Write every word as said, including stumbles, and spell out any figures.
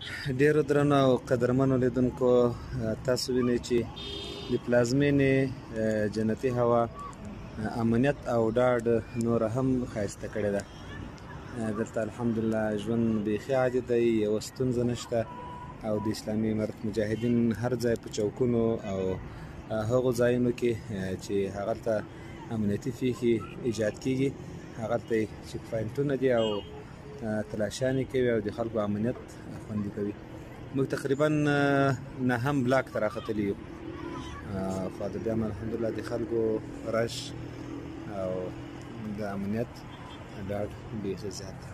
ډیرو درنو او قدرمنو لیدونکو، تاسو وینئ چې د پلازمینې جنتي هوا امنیت او ډاډ نوره هم ښایسته کړې ده. دلته الحمدلله ژوند بیخي عادي دی، یوه ستونزه نشته او د اسلامي امارت مجاهدین هر ځای په چوکونو او هغو ځایونو کې چې هغلته امنیتي پیښې ایجاد کیږي هغلته یې چیک پواینټونه دي او تلاشیانې کوي او د خلکو امنیت خوندي کوي. موږ تقریبا نهم بلاک ته راختلي یو، خو د بیا هم الحمدلله د خلکو رش او د امنیت ډاډ بیخي زیات دی.